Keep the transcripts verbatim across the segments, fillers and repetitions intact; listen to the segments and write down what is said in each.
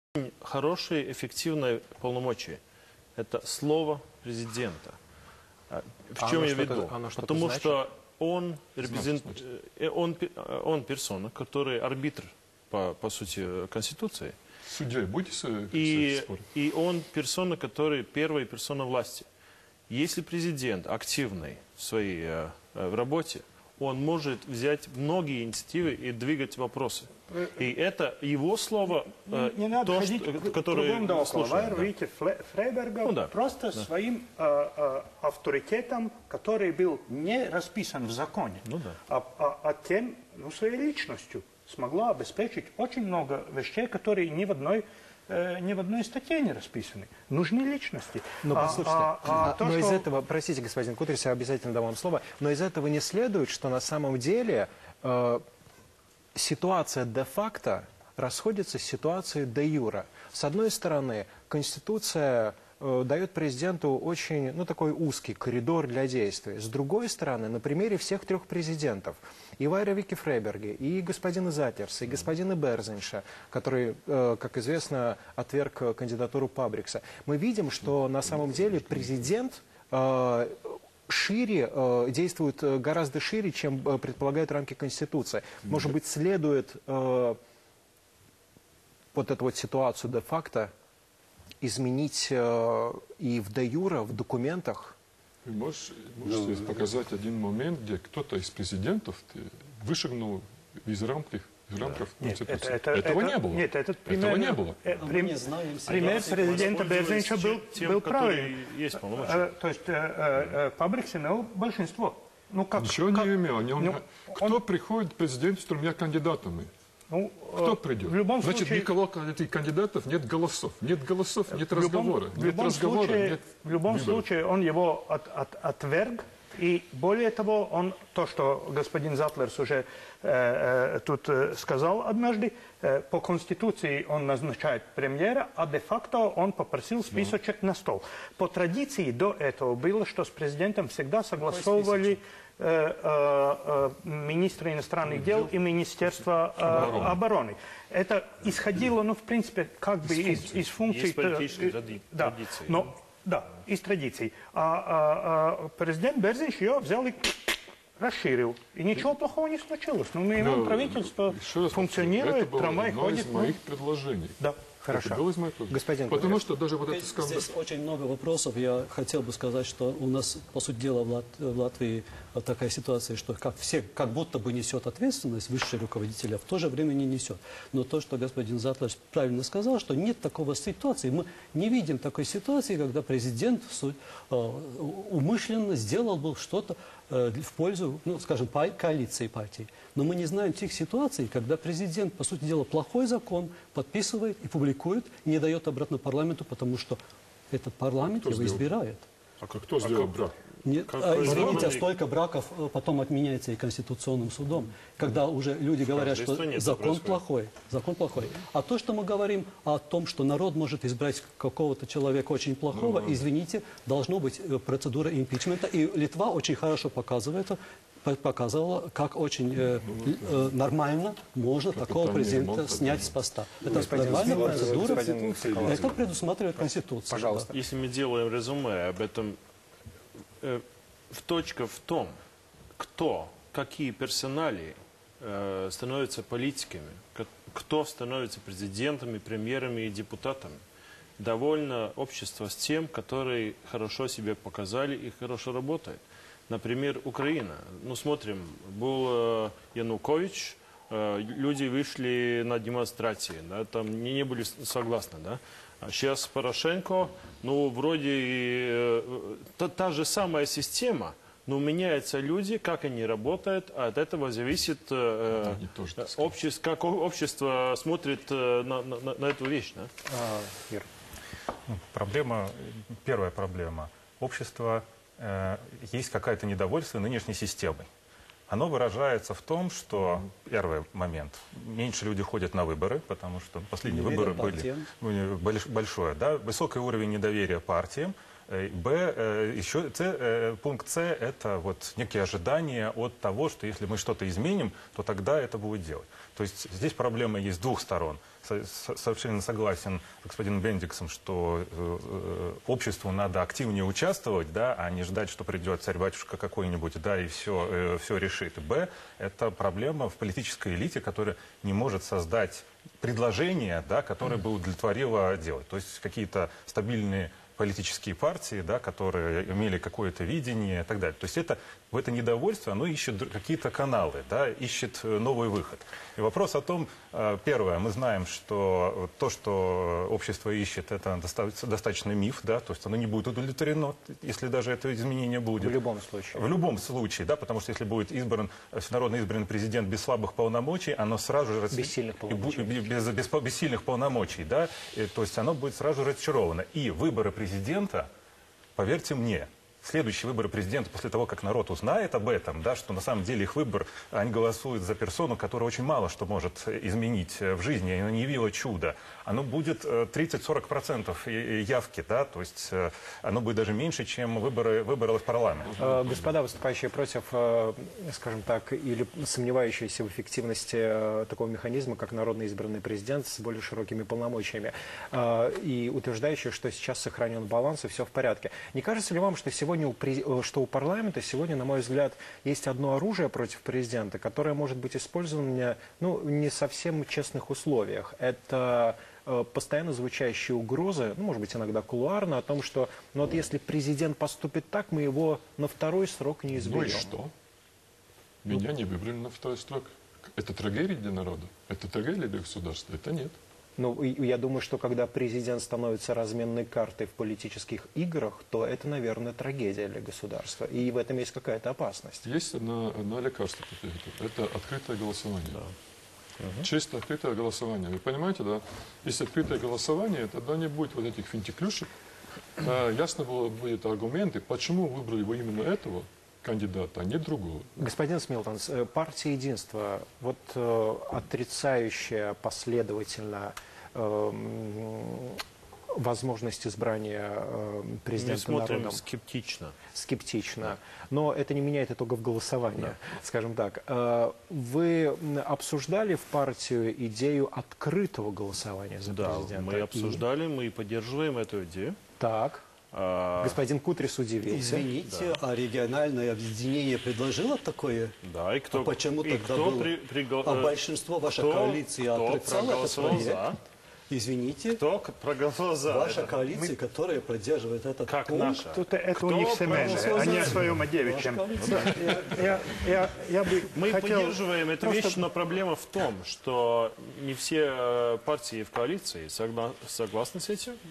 хорошие, эффективные полномочия. Это слово президента. В чем а я веду? Потому значит? что он, репрезент... он, он персона, который арбитр, по, по сути, Конституции. Судьей будете и, и он персона, который первая персона власти. Если президент активный в своей в работе, он может взять многие инициативы и двигать вопросы. И это его слово, не, не надо то, ходить что, которое мы слушаем. Вы видите Фрейберга ну, да. просто да. своим э, э, авторитетом, который был не расписан в законе, ну, да. а, а, а тем, ну, своей личностью смогла обеспечить очень много вещей, которые ни в одной ни в одной статье не расписаны. Нужны личности. Но, а, послушайте, а, а, а, то, но что... из этого, простите, господин Кудрис, я обязательно дам вам слово, но из этого не следует, что на самом деле э, ситуация де-факто расходится с ситуацией де-юра. С одной стороны, Конституция э, дает президенту очень, ну, такой узкий коридор для действий. С другой стороны, на примере всех трех президентов, и Вайра Вики Фрейберге, и господина Затлерса, и господина Берзинша, который, э, как известно, отверг кандидатуру Пабрикса, мы видим, что на самом деле президент э, шире, э, действует гораздо шире, чем э, предполагают рамки Конституции. Может быть, следует э, вот эту вот ситуацию де-факто изменить э, и в де-юре, в документах? Вы можете, можете показать один момент, где кто-то из президентов вышагнул из рамки, из рамков Нет, Конституции. это, это, Этого это, не было. Нет, этот пример, Этого не было. Э, прим, не знаем, пример президента Берзинча был, тем, был правильный. Есть э, то есть э, э, Пабрикс имел большинство. Ну, как, Ничего как, не имел. Он, ну, кто он, приходит к президенту с тремя кандидатами? Ну, Кто придет? В любом Значит, случае, никого этих кандидатов нет голосов. Нет голосов, нет в любом, разговора. в Нет любом разговора, случае, нет в любом выборов. случае он его от, от, отверг. И более того, он, то, что господин Затлерс уже э, э, тут э, сказал однажды, э, по Конституции он назначает премьера, а де-факто он попросил списочек на стол. По традиции до этого было, что с президентом всегда согласовывали э, э, э, министры иностранных дел и Министерство э, обороны. обороны. Это исходило, ну, в принципе, как бы из, из функций... Есть политические тради да, традиции. Но, да, из традиций. А, а, а президент Берзинш ее взял и расширил. И ничего плохого не случилось. Но мы имеем правительство, функционирует, это было трамвай одно ходит. из моих предложений. Да. Хорошо. Это было из моих предложений. Господин Потому Кудрис. что даже вот этот скандал... Здесь очень много вопросов. Я хотел бы сказать, что у нас, по сути дела, в, Лат... в Латвии такая ситуация, что как все как будто бы несет ответственность высший руководитель, а в то же время не несет. Но то, что господин Затлерс правильно сказал, что нет такого ситуации. Мы не видим такой ситуации, когда президент умышленно сделал бы что-то в пользу, ну, скажем, коалиции партий. Но мы не знаем тех ситуаций, когда президент, по сути дела, плохой закон подписывает и публикует, и не дает обратно парламенту, потому что этот парламент Кто его сделал? избирает. А как кто сделал брак? Нет, а, извините, а столько браков потом отменяется и Конституционным судом, когда уже люди говорят, что закон плохой, закон плохой. А то, что мы говорим о том, что народ может избрать какого-то человека очень плохого, ну, извините, должна быть процедура импичмента, и Литва очень хорошо показывает, показывала, как очень э, э, нормально можно такого президента снять с поста. Это нормальная процедура, это предусматривает Конституция. Пожалуйста. Если мы делаем резюме об этом, э, в точка в том, кто, какие персоналии э, становятся политиками, кто становится президентами, премьерами и депутатами. Довольно общество с тем, которые хорошо себя показали и хорошо работают. Например, Украина. Ну, смотрим, был э, Янукович, э, люди вышли на демонстрации, да, там не, не были согласны, да. А сейчас Порошенко, ну, вроде э, та, та же самая система, но меняются люди, как они работают, а от этого зависит э, да, общество, как общество смотрит э, на, на, на эту вещь, да. А, Ир. Ну, проблема, первая проблема. Общество... есть какое-то недовольство нынешней системой. Оно выражается в том, что, первый момент, меньше люди ходят на выборы, потому что последние выборы были большое, да, высокий уровень недоверия партиям, Б, еще С, пункт С – это вот некие ожидания от того, что если мы что-то изменим, то тогда это будет делать. То есть здесь проблема есть с двух сторон. Совершенно согласен с господином Бендиксом, что э, обществу надо активнее участвовать, да, а не ждать, что придет царь-батюшка какой-нибудь, да, и все, э, все решит. Б – это проблема в политической элите, которая не может создать предложение, да, которое бы удовлетворило делать. То есть какие-то стабильные политические партии, да, которые имели какое-то видение и так далее. То есть это, в это недовольство, оно ищет какие-то каналы, да, ищет новый выход. И вопрос о том, первое, мы знаем, что то, что общество ищет, это достаточно миф, да, то есть оно не будет удовлетворено, если даже это изменение будет. В любом случае. В любом случае, да, потому что если будет избран, всенародно избранный президент без слабых полномочий, оно сразу же... Бессильных полномочий. Без, без, без бессильных полномочий, да, и, то есть оно будет сразу разочаровано. И выборы президента президента, поверьте мне, следующие выборы президента, после того, как народ узнает об этом, да, что на самом деле их выбор, они голосуют за персону, которая очень мало что может изменить в жизни, она не явила чуда, оно будет тридцать-сорок процентов явки, да, то есть оно будет даже меньше, чем выборы, выборы в парламент. Господа, выступающие против, скажем так, или сомневающиеся в эффективности такого механизма, как народно избранный президент с более широкими полномочиями, и утверждающие, что сейчас сохранен баланс и все в порядке. Не кажется ли вам, что сегодня Сегодня у, что у парламента сегодня, на мой взгляд, есть одно оружие против президента, которое может быть использовано ну, не совсем в честных условиях. Это э, постоянно звучащие угрозы, ну, может быть, иногда кулуарно, о том, что ну, вот если президент поступит так, мы его на второй срок не изберем. Ну и что? Меня не выбрали на второй срок. Это трагедия для народа? Это трагедия для государства? Это нет. Ну, я думаю, что когда президент становится разменной картой в политических играх, то это, наверное, трагедия для государства. И в этом есть какая-то опасность. Есть одна, одна лекарство. Это открытое голосование. Да. Угу. Чисто открытое голосование. Вы понимаете, да? Если открытое голосование, тогда не будет вот этих финтифлюшек. А ясно было, будут аргументы, почему выбрали вы именно этого кандидата, а не другого. Господин Смилтонс, партия «Единство», вот э, отрицающая последовательно э, возможность избрания э, президента Мы смотрим народом. скептично. Скептично. Да. Но это не меняет итогов голосования, Да. скажем так. Э, вы обсуждали в партию идею открытого голосования за Да, президента? мы обсуждали, мы поддерживаем эту идею. Так. А, Господин Кутрис удивился. Извините, а региональное объединение предложило такое? Да, и кто, А почему и тогда кто было? при, пригла- А большинство вашей кто- коалиции кто отрицало это проголосовал проект? за? Извините, Кто к- проголосовал за ваша это? коалиция, которая поддерживает этот Как пункт, наша? Тут это Кто у них семейное, проголосовал а не за о это? своем, о девичьем. Ваша коалиция. Я, я, я, я бы Мы хотел поддерживаем эту просто- вещь, но проблема в том, что не все э, партии в коалиции согла- согласны с этим.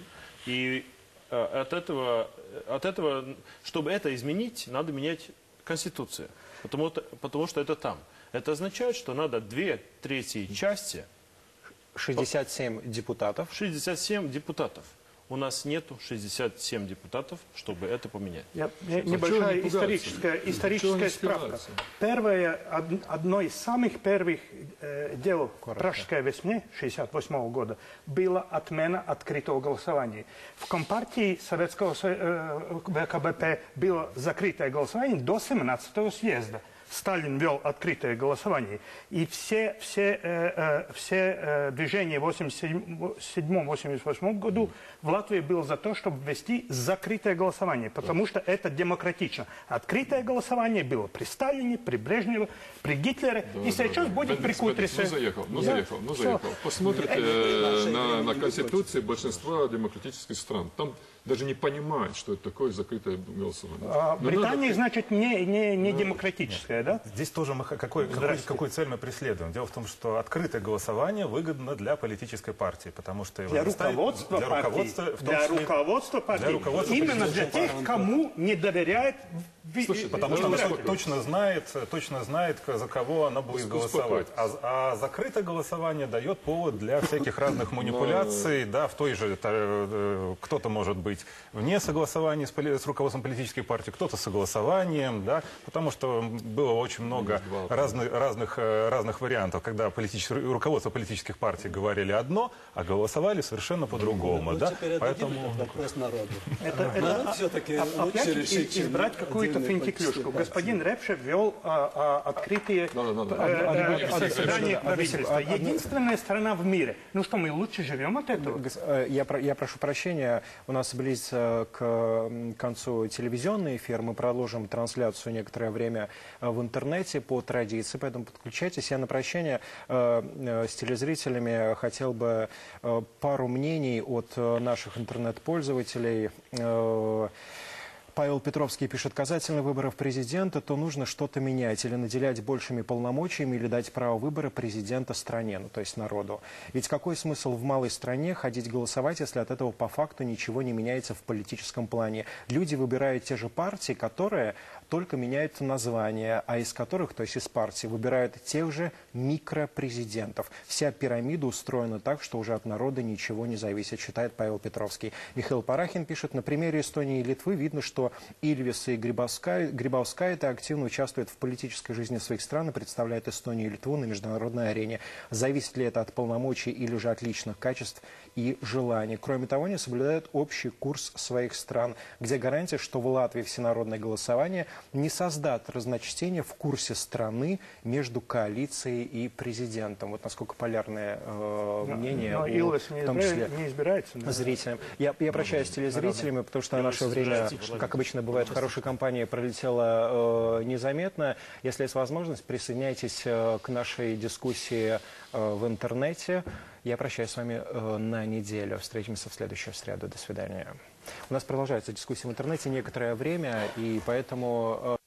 И э, от этого, от этого, чтобы это изменить, надо менять Конституцию. Потому, потому что это там. Это означает, что надо две трети части, шестьдесят семь депутатов. шестьдесят семь депутатов. У нас нету шестидесяти семи депутатов, чтобы это поменять. Я- я- Чего небольшая они пугаются? историческая, Чего историческая они справка. спираются? Первое, од- одно из самых первых э, дел Пражской весны шестьдесят восьмого года была отмена открытого голосования. В Компартии Советского Со- э, ВКБП было закрытое голосование до семнадцатого съезда. Сталин вел открытое голосование. И все, все, э, э, все э, движения в восемьдесят седьмом — восемьдесят восьмом году в Латвии было за то, чтобы ввести закрытое голосование, потому что это демократично. Открытое голосование было при Сталине, при Брежневе, при Гитлере, и сейчас будет при Кутрисе. Ну заехал, ну Да, заехал, ну всё. заехал. Посмотрите э, на, на конституции большинства демократических стран. Там даже не понимают, что это такое закрытое голосование. А Но Британия, надо- значит, не, не, не демократическая, да? Здесь тоже мы ха- какой, какой, Здрасте. какую цель мы преследуем. Дело в том, что открытое голосование выгодно для политической партии, потому что его Для доставит- руководства для партии. руководства, в том Для числе- руководства партии. для руководства Именно для политической тех, кому не доверяет ви- Слушайте, Потому что Ну, оно успокойтесь. точно знает, точно знает, за кого оно будет голосовать. А, а закрытое голосование дает повод для всяких разных манипуляций. Да, в той же э, кто-то может быть вне согласования с, поли- с руководством политической партии, кто-то с согласованием, да, потому что было было очень много разных, разных, э, разных вариантов, когда политическое, руководство политических партий говорили одно, а голосовали совершенно по-другому. Ну, да? теперь Поэтому... вопрос народу. Это, это, Народ все-таки а- лучше опять решить, чем избрать какую-то отдельные финтифлюшку. политические Господин Репшев ввел а, а, открытие Да, да, да, да. э, э, Одну- одну- заседание одну- правительства. одну- Единственная страна в мире. Ну что, мы лучше живем от этого? Гос- э, Я, про- я прошу прощения, у нас близится к м, концу телевизионный эфир, мы продолжим трансляцию некоторое время э, в интернете по традиции, поэтому подключайтесь. Я на прощание э, э, с телезрителями хотел бы э, пару мнений от э, наших интернет-пользователей. Э, Павел Петровский пишет: касательно выборов президента, то нужно что-то менять или наделять большими полномочиями, или дать право выбора президента стране, ну то есть народу. Ведь какой смысл в малой стране ходить голосовать, если от этого по факту ничего не меняется в политическом плане? Люди выбирают те же партии, которые только меняют название, а из которых, то есть из партий, выбирают тех же микропрезидентов. Вся пирамида устроена так, что уже от народа ничего не зависит, считает Павел Петровский. Михаил Парахин пишет: на примере Эстонии и Литвы видно, что Ильвис и Грибаускайте активно участвуют в политической жизни своих стран и представляют Эстонию и Литву на международной арене. Зависит ли это от полномочий или же от личных качеств и желаний? Кроме того, они соблюдают общий курс своих стран, где гарантия, что в Латвии всенародное голосование не создаст разночтения в курсе страны между коалицией и президентом. Вот насколько полярное э, мнение, Но у, Ильвис не, в том избира- числе не избирается. наверное. зрителям. Я, я прощаюсь с телезрителями, потому что наше время, как обычно бывает в хорошей компании, пролетело э, незаметно. Если есть возможность, присоединяйтесь э, к нашей дискуссии э, в интернете. Я прощаюсь с вами э, на неделю. Встретимся в следующую среду. До свидания. У нас продолжается дискуссия в интернете некоторое время, и поэтому... Э,